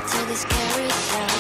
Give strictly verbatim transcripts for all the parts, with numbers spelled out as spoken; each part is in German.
to this carousel.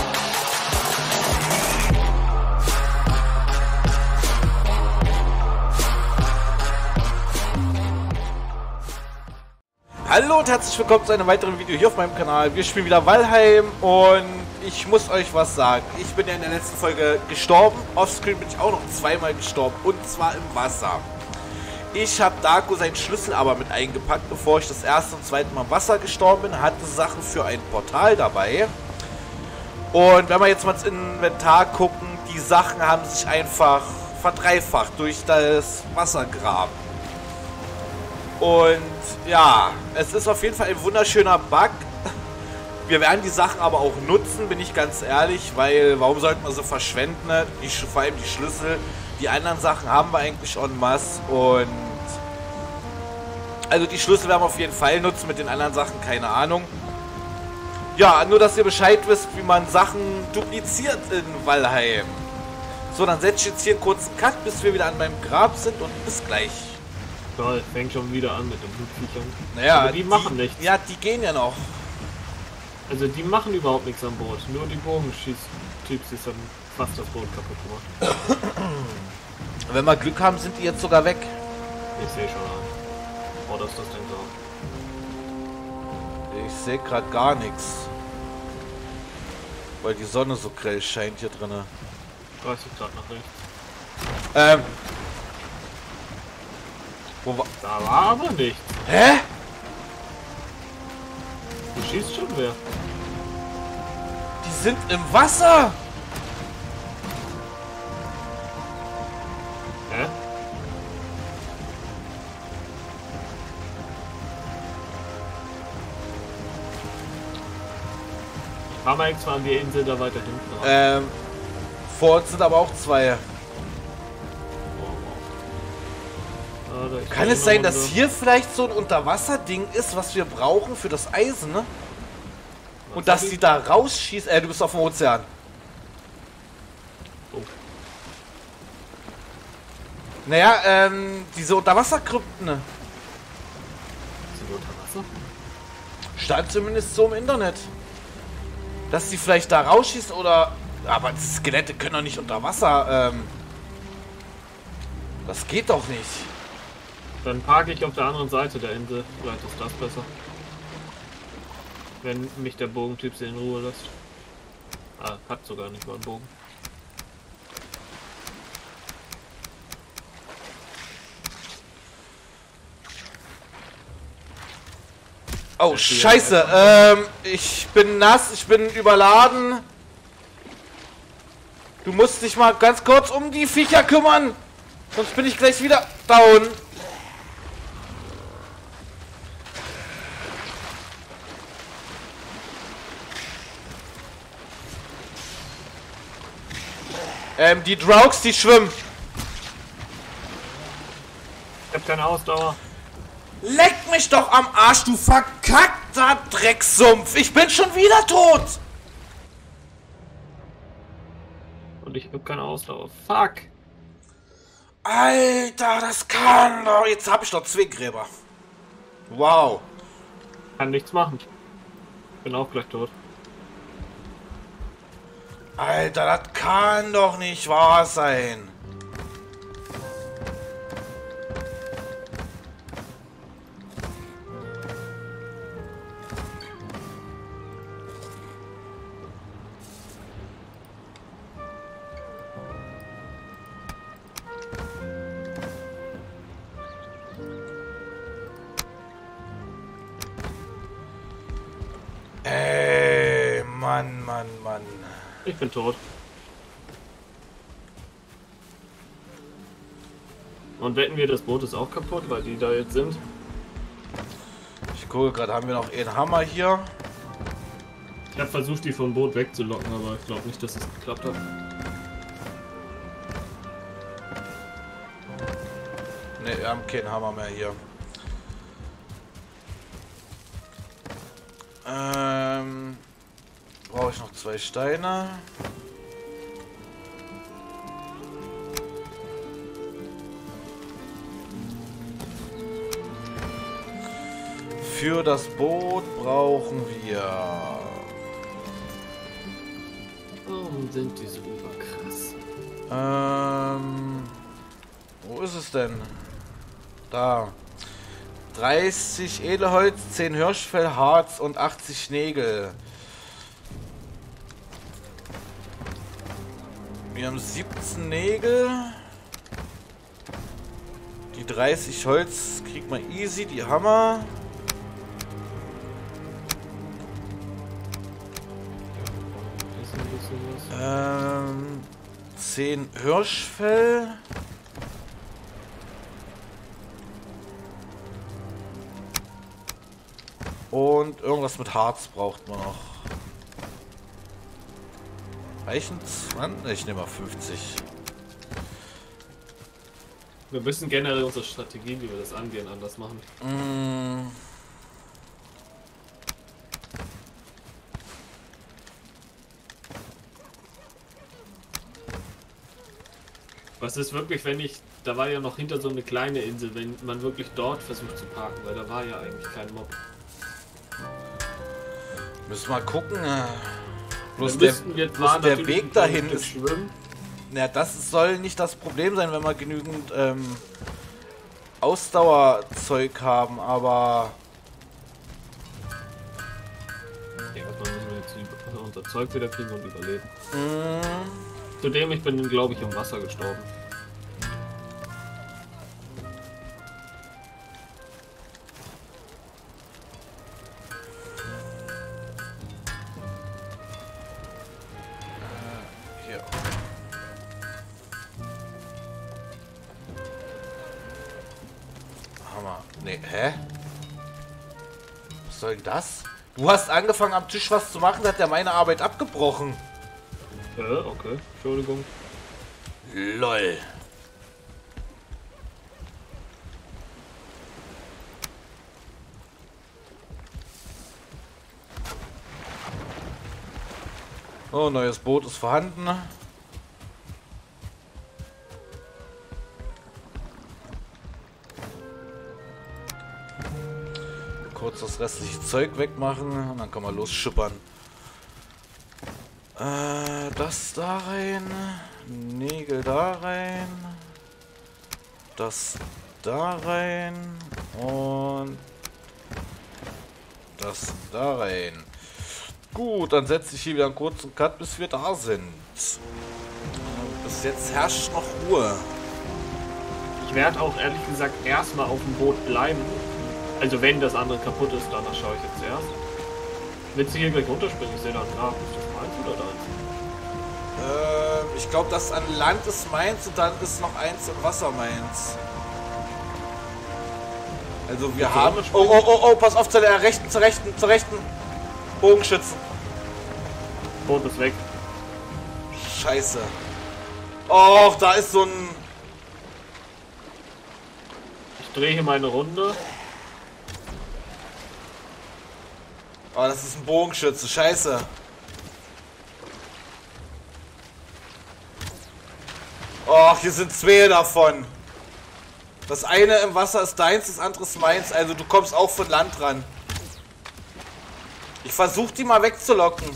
Hallo und herzlich willkommen zu einem weiteren Video hier auf meinem Kanal. Wir spielen wieder Valheim und ich muss euch was sagen. Ich bin ja in der letzten Folge gestorben. Offscreen bin ich auch noch zweimal gestorben und zwar im Wasser. Ich habe Darko seinen Schlüssel aber mit eingepackt, bevor ich das erste und zweite Mal im Wasser gestorben bin. Hatte Sachen für ein Portal dabei. Und wenn wir jetzt mal ins Inventar gucken, die Sachen haben sich einfach verdreifacht durch das Wassergraben. Und ja, es ist auf jeden Fall ein wunderschöner Bug. Wir werden die Sachen aber auch nutzen, bin ich ganz ehrlich, weil warum sollten wir sie verschwenden? Ne? Die, vor allem die Schlüssel. Die anderen Sachen haben wir eigentlich en masse und also die Schlüssel werden wir auf jeden Fall nutzen, mit den anderen Sachen keine Ahnung. Ja, nur dass ihr Bescheid wisst, wie man Sachen dupliziert in Valheim. So, dann setze ich jetzt hier einen kurzen Cut, bis wir wieder an meinem Grab sind und bis gleich. Toll, fängt schon wieder an mit den Blutviechern. Naja, aber die, die machen nichts. Ja, die gehen ja noch. Also die machen überhaupt nichts an Bord. Nur die Bogenschieß-Typs haben fast das Boot kaputt gemacht. Wenn wir Glück haben, sind die jetzt sogar weg. Ich sehe schon an. Oh, das ist das Ding so. Ich sehe gerade gar nichts. Weil die Sonne so grell scheint hier drin. dreißig Grad nach rechts. Ähm. Wo war... Da war aber nichts. Hä? Du schießt schon wer? Die sind im Wasser! Hä? Ich fahr mal extra an die Insel da weiter hinten ran. Ähm. Vor uns sind aber auch zwei. Kann es sein, dass hier vielleicht so ein Unterwasserding ist, was wir brauchen für das Eisen, ne? Und dass die da rausschießen. Äh, du bist auf dem Ozean. Oh. Naja, ähm, diese Unterwasserkrypten, ne? Sind die unter Wasser? Stand zumindest so im Internet. Dass die vielleicht da rausschießen oder... Aber die Skelette können doch nicht unter Wasser, ähm... Das geht doch nicht. Dann parke ich auf der anderen Seite der Insel. Vielleicht ist das besser. Wenn mich der Bogentyp in Ruhe lässt. Ah, hat sogar nicht mal einen Bogen. Oh, scheiße. Ähm, ich bin nass, ich bin überladen. Du musst dich mal ganz kurz um die Viecher kümmern. Sonst bin ich gleich wieder down. Ähm, die Draugs, die schwimmen. Ich hab keine Ausdauer. Leck mich doch am Arsch, du verkackter Drecksumpf. Ich bin schon wieder tot. Und ich hab keine Ausdauer. Fuck. Alter, das kann doch. Jetzt habe ich doch Zwinggräber. Wow. Kann nichts machen. Bin auch gleich tot. Alter, das kann doch nicht wahr sein. Ey, Mann, Mann, Mann. Ich bin tot. Und wetten wir, das Boot ist auch kaputt, weil die da jetzt sind? Ich gucke gerade, haben wir noch einen Hammer hier? Ich habe versucht, die vom Boot wegzulocken, aber ich glaube nicht, dass es geklappt hat. Ne, wir haben keinen Hammer mehr hier. Ähm, brauche ich noch zwei Steine. Für das Boot brauchen wir Warum sind die so überkrass? Ähm, wo ist es denn? Da. dreißig Edelholz, zehn Hirschfell, Harz und achtzig Nägel. Wir haben siebzehn Nägel. Die dreißig Holz kriegt man easy, die Hammer. Ähm, zehn Hirschfell. Und irgendwas mit Harz braucht man noch. Reichen zwanzig? Ich nehme mal fünfzig. Wir müssen generell unsere Strategie, wie wir das angehen, anders machen. Mm. Was ist wirklich, wenn ich... Da war ja noch hinter so eine kleine Insel, wenn man wirklich dort versucht zu parken, weil da war ja eigentlich kein Mob. Müssen wir gucken. Bloß Dann der, müssten wir bloß zwar der natürlich Weg ein dahin kleines ist... Stück schwimmen. Na, das soll nicht das Problem sein, wenn wir genügend ähm, Ausdauerzeug haben, aber... Ja, was müssen wir jetzt über- unser Zeug wieder kriegen und überleben. Mm, Zudem, ich bin, glaube ich, im Wasser gestorben. hier. Hammer. Nee, hä? Was soll denn das? Du hast angefangen am Tisch was zu machen, hat er meine Arbeit abgebrochen. Äh, okay. Entschuldigung. Lol. Oh, neues Boot ist vorhanden. Kurz das restliche Zeug wegmachen und dann kann man losschippern. Äh, das da rein. Nägel da rein. Das da rein. Und das da rein. Gut, dann setze ich hier wieder einen kurzen Cut, bis wir da sind. Bis jetzt herrscht noch Ruhe. Ich werde auch ehrlich gesagt erstmal auf dem Boot bleiben. Also wenn das andere kaputt ist, danach schaue ich jetzt erst. Willst du hier gleich runterspringen? Ich sehe da einen Grab. Ist das meins oder deins? Äh, ich glaube, das an Land ist meins und dann ist noch eins im Wasser meins. Also wir Okay, haben... wir Oh, oh, oh, oh, pass auf, zur rechten, zur rechten, zur rechten. Bogenschützen. Boot ist weg. Scheiße. Och, da ist so ein... Ich drehe hier meine Runde. Oh, das ist ein Bogenschütze. Scheiße. Och, hier sind zwei davon. Das eine im Wasser ist deins, das andere ist meins. Also du kommst auch von Land ran. Ich versuche die mal wegzulocken.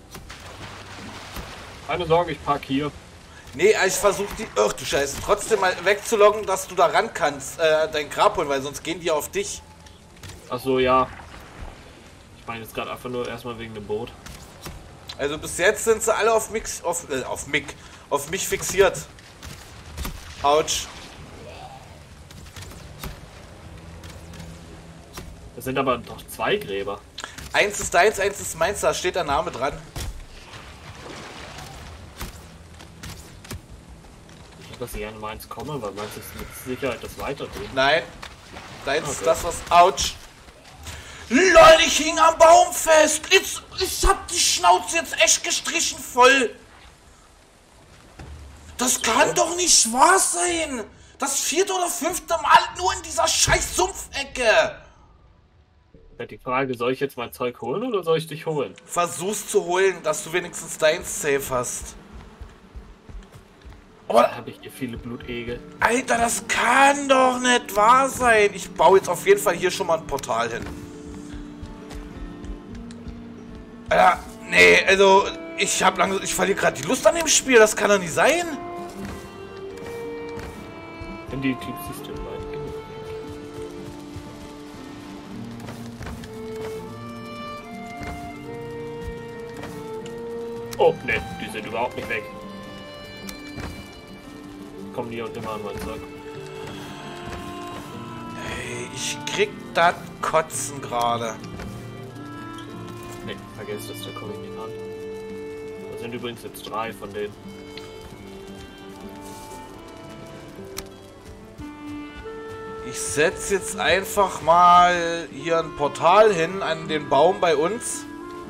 Keine Sorge, ich park hier. Nee, ich versuche die... Ach du Scheiße. Trotzdem mal wegzulocken, dass du da ran kannst. Äh, dein Grab holen, weil sonst gehen die auf dich. Ach so, ja. Ich meine jetzt gerade einfach nur erstmal wegen dem Boot. Also bis jetzt sind sie alle auf mich... Auf, äh, auf mich... Auf mich fixiert. Autsch. Das sind aber doch zwei Gräber. Eins ist deins, eins ist meins, da steht der Name dran. Ich hoffe, dass ich an meins komme, weil meins ist mit Sicherheit das Weiterdrehen. Nein. Deins Okay. ist das, was... Autsch. LOL, ich hing am Baum fest. Jetzt, ich hab die Schnauze jetzt echt gestrichen voll. Das kann doch nicht wahr sein. Das vierte oder fünfte Mal nur in dieser scheiß Sumpfecke. Die Frage, soll ich jetzt mein Zeug holen oder soll ich dich holen? Versuch's zu holen, dass du wenigstens deins safe hast. Aber, Da habe ich hier viele Blutegel. Alter, das kann doch nicht wahr sein. Ich baue jetzt auf jeden Fall hier schon mal ein Portal hin. Alter, nee, also Ich hab langsam, ich verliere gerade die Lust an dem Spiel. Das kann doch nicht sein. Wenn die Teams System weit genug. Oh, ne, die sind überhaupt nicht weg. Kommen die und immer an meinen Zeug. Hey, ich krieg das Kotzen gerade. Ne, vergesst das, da komme ich nicht an. Da sind übrigens jetzt drei von denen. Ich setze jetzt einfach mal hier ein Portal hin an den Baum bei uns.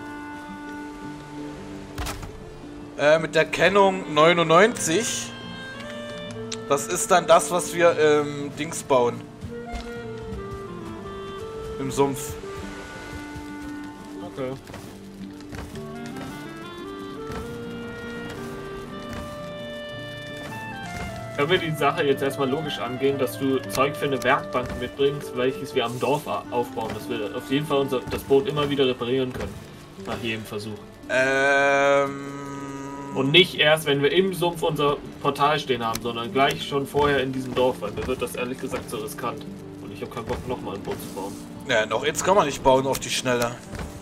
Äh, mit der Kennung neunundneunzig. Das ist dann das, was wir im ähm, Dings bauen. Im Sumpf. Okay. Können wir die Sache jetzt erstmal logisch angehen, dass du Zeug für eine Werkbank mitbringst, welches wir am Dorf aufbauen, dass wir auf jeden Fall unser, das Boot immer wieder reparieren können. Nach jedem Versuch. Ähm... Und nicht erst, wenn wir im Sumpf unser Portal stehen haben, sondern gleich schon vorher in diesem Dorf, weil mir wird das ehrlich gesagt so riskant. Und ich habe keinen Bock, nochmal ein Boot zu bauen. Ja, noch jetzt kann man nicht bauen auf die Schnelle.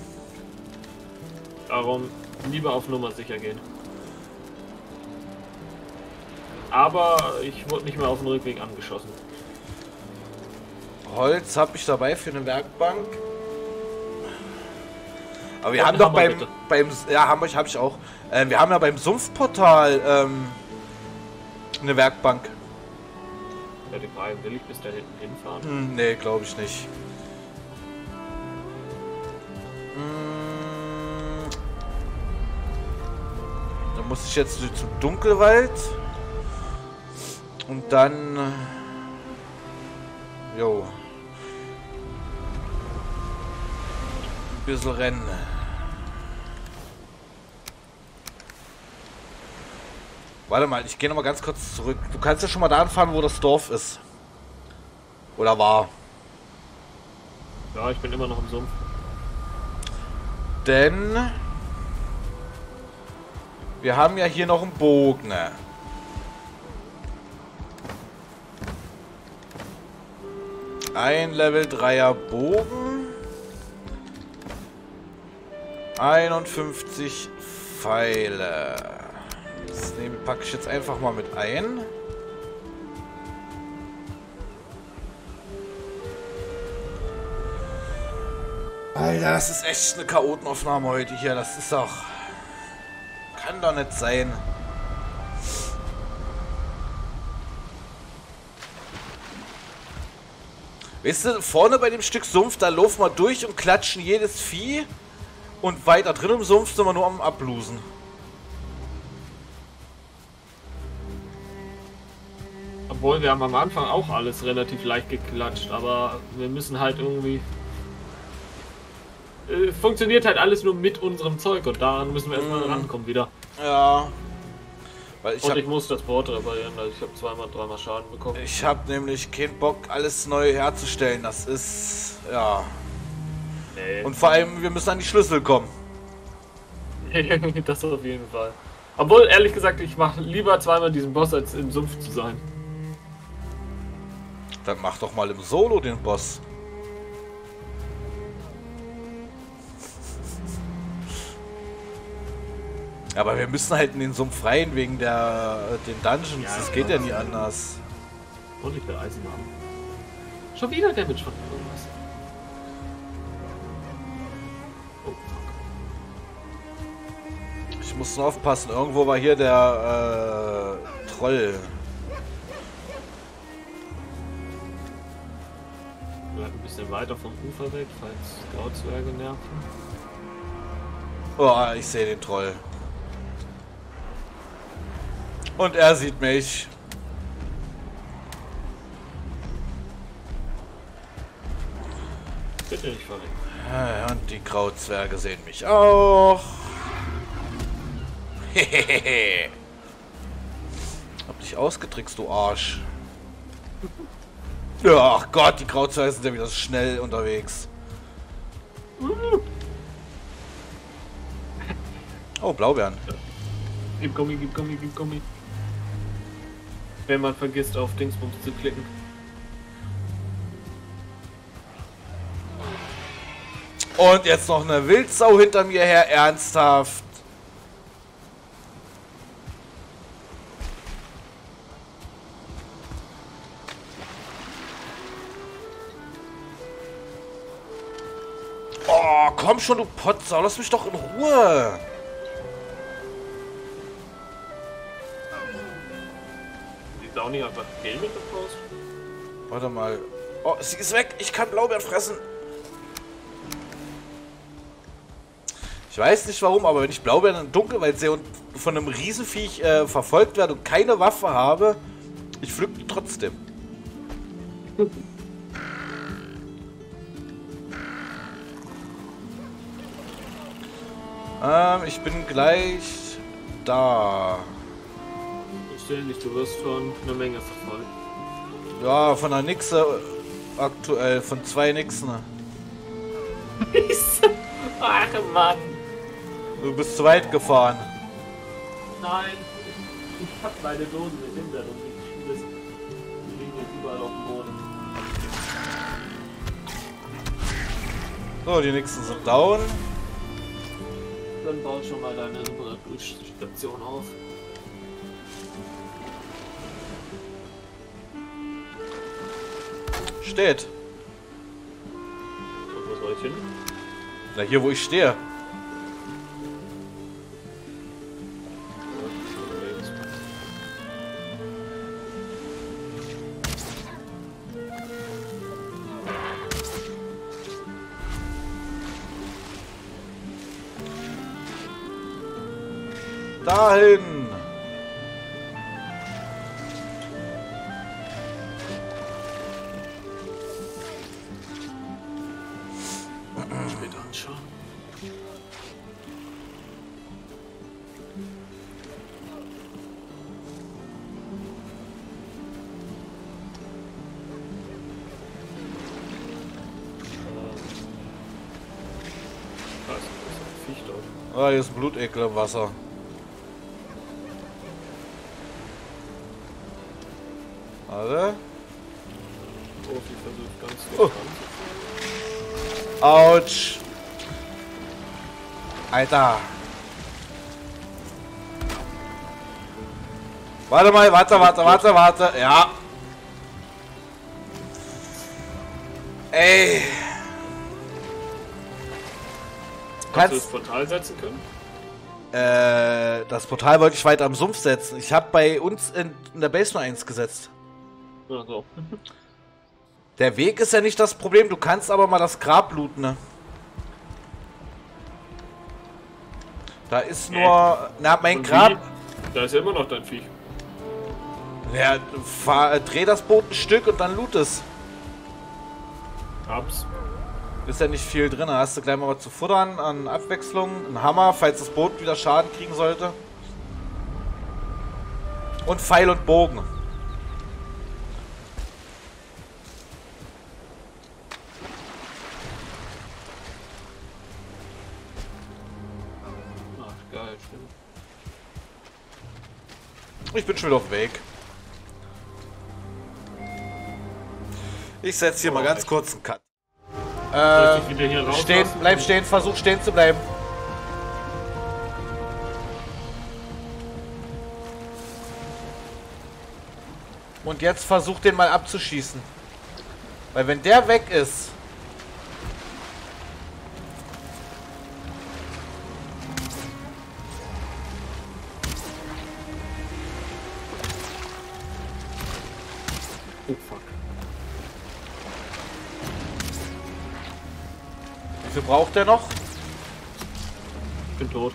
Darum lieber auf Nummer sicher gehen. Aber ich wurde nicht mehr auf dem Rückweg angeschossen. Holz habe ich dabei für eine Werkbank. Aber wir Und haben doch Hammer, beim, bitte. beim... Ja, Hammer habe ich auch. Äh, wir haben ja beim Sumpfportal ähm, eine Werkbank. Ja, die Frage, will ich bis da hinten hinfahren? Hm, nee, glaube ich nicht. Hm. Da muss ich jetzt zum Dunkelwald. Und dann... Jo. Ein bisschen rennen. Warte mal, ich gehe noch mal ganz kurz zurück. Du kannst ja schon mal da anfahren, wo das Dorf ist. Oder war. Ja, ich bin immer noch im Sumpf. Denn... wir haben ja hier noch einen Bogen. Ein Level dreier Bogen. einundfünfzig Pfeile. Das nehme, packe ich jetzt einfach mal mit ein. Alter, das ist echt eine Chaotenaufnahme heute hier. Das ist doch... kann doch nicht sein. Weißt du, vorne bei dem Stück Sumpf, da laufen wir durch und klatschen jedes Vieh. Und weiter drin im Sumpf sind wir nur am Ablosen. Obwohl, wir haben am Anfang auch alles relativ leicht geklatscht, aber wir müssen halt irgendwie... Äh, funktioniert halt alles nur mit unserem Zeug und daran müssen wir erstmal Mm. rankommen wieder. Ja. Weil ich und hab, ich muss das Boot reparieren, also ich habe zweimal, dreimal Schaden bekommen. ich hab nämlich keinen Bock, alles neu herzustellen. Das ist... ja. Nee. Und vor allem, wir müssen an die Schlüssel kommen. Das auf jeden Fall. Obwohl, ehrlich gesagt, ich mache lieber zweimal diesen Boss, als im Sumpf zu sein. Dann mach doch mal im Solo den Boss. Aber wir müssen halt in den Sumpf rein wegen der den Dungeons. Ja, das geht ja nie anders. Und ich will Eisen haben. Schon wieder Damage von irgendwas. Oh, fuck. Ich muss nur aufpassen. Irgendwo war hier der äh, Troll. Bleib ein bisschen weiter vom Ufer weg, falls Grauzwerge nerven. Oh, ich sehe den Troll. Und er sieht mich. Bitte nicht verrückt. Und die Grauzwerge sehen mich auch. Hehehe. Hab dich ausgetrickst, du Arsch. Ja, ach Gott, die Grauzwerge sind ja wieder so schnell unterwegs. Oh, Blaubeeren. Ja. Gib Gummi, gib Gummi, gib Gummi. Wenn man vergisst, auf Dingsbums zu klicken. Und jetzt noch eine Wildsau hinter mir her, ernsthaft. Oh, komm schon, du Potzer, lass mich doch in Ruhe. Sieht auch nicht einfach gelb mit der Faust? Warte mal. Oh, sie ist weg. Ich kann Blaubeeren fressen. Ich weiß nicht warum, aber wenn ich Blaubeeren in Dunkelwald sehe und von einem Riesenviech äh, verfolgt werde und keine Waffe habe, ich pflück die trotzdem. ähm, ich bin gleich da. Ich sehe nicht, du wirst von einer Menge verfolgt. Ja, von einer Nixe aktuell, von zwei Nixen. Ach Mann. Du bist zu weit gefahren. Nein. Ich hab meine Dosen mit hinter und ich schmiss. Die liegen jetzt überall auf dem Boden. So, die Nixen sind down. Dann bau schon mal deine Reparaturstation auf. Steht. Und wo soll ich hin? Na, hier wo ich stehe. Dahin! Später anschauen. Da ist ein Viech dort. Ah, hier ist ein Blutekel im Wasser. Warte. Profi versucht ganz Oh. Autsch. Alter. Warte mal, warte, warte, warte, warte. Ja. Ey. Kannst du das Portal setzen können? Äh, das Portal wollte ich weiter am Sumpf setzen. Ich habe bei uns in, in der Base nur eins gesetzt. Ach so. Der Weg ist ja nicht das Problem, du kannst aber mal das Grab looten, ne? Da ist nur... Na, mein Und Grab... wie? Da ist ja immer noch dein Viech. Ja, fahr, dreh das Boot ein Stück und dann loot es. Hab's. Ist ja nicht viel drin, da hast du gleich mal was zu futtern an Abwechslung. Ein Hammer, falls das Boot wieder Schaden kriegen sollte. Und Pfeil und Bogen. Ach, geil, stimmt. Ich bin schon wieder auf dem Weg. Ich setze hier oh, mal ganz echt. kurz einen Cut. Äh, stehen, bleib stehen, versuch stehen zu bleiben. Und jetzt versuch den mal abzuschießen. Weil wenn der weg ist... Oh fuck. Wie viel braucht der noch? Ich bin tot.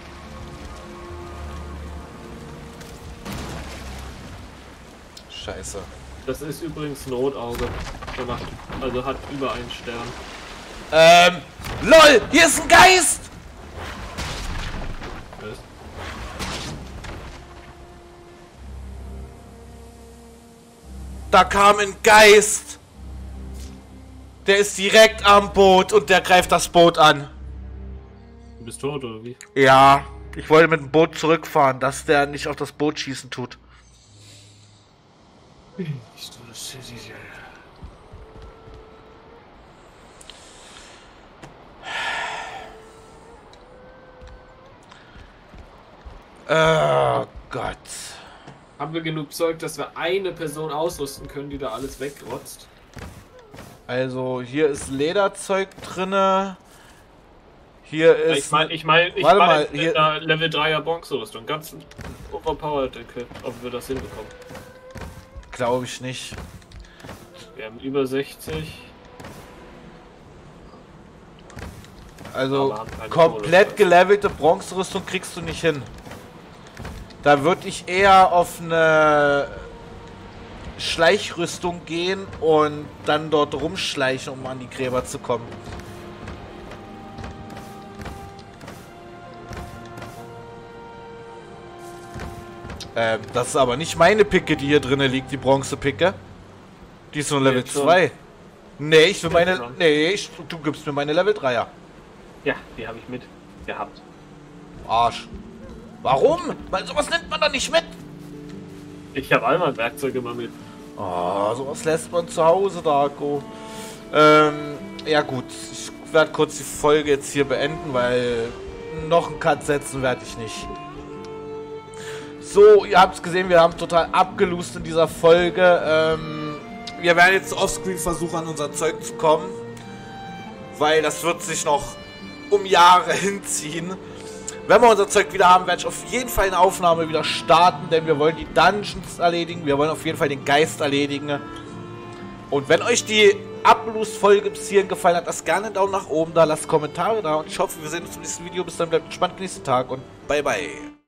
Scheiße. Das ist übrigens Notauge. Der macht, also hat über einen Stern. Ähm, LOL! Hier ist ein Geist! Was? Da kam ein Geist! Der ist direkt am Boot und der greift das Boot an. Du bist tot oder wie? Ja. Ich wollte mit dem Boot zurückfahren, dass der nicht auf das Boot schießen tut. Oh Gott. Haben wir genug Zeug, dass wir eine Person ausrüsten können, die da alles wegrotzt? Also hier ist Lederzeug drinne. Hier ist. Ich meine, ich meine, ich warte mein, mal, mit hier einer Level dreier Bronze-Rüstung. Ganz overpowered Equip, ob wir das hinbekommen. glaube ich nicht. Wir haben über sechzig. Also komplett gelevelte Bronzerüstung kriegst du nicht hin. Da würde ich eher auf eine Schleichrüstung gehen und dann dort rumschleichen, um an die Gräber zu kommen. Ähm, das ist aber nicht meine Picke, die hier drinnen liegt, die Bronzepicke. Die ist nur Level zwei. Nee, ich will meine. Nee, ich, du gibst mir meine Level dreier. Ja, die habe ich mit gehabt. Arsch. Warum? Weil sowas nimmt man doch nicht mit. Ich habe einmal Werkzeuge mal mit. Oh, sowas lässt man zu Hause, Darko. Ähm, ja gut. Ich werde kurz die Folge jetzt hier beenden, weil noch einen Cut setzen werde ich nicht. So, ihr habt es gesehen, wir haben total abgelust in dieser Folge. Ähm, wir werden jetzt offscreen versuchen, an unser Zeug zu kommen. Weil das wird sich noch um Jahre hinziehen. Wenn wir unser Zeug wieder haben, werde ich auf jeden Fall eine Aufnahme wieder starten, denn wir wollen die Dungeons erledigen, wir wollen auf jeden Fall den Geist erledigen. Und wenn euch die Ablust-Folge bis hierhin gefallen hat, lasst gerne einen Daumen nach oben da, lasst Kommentare da und ich hoffe, wir sehen uns im nächsten Video. Bis dann, bleibt gespannt, nächsten Tag und bye bye.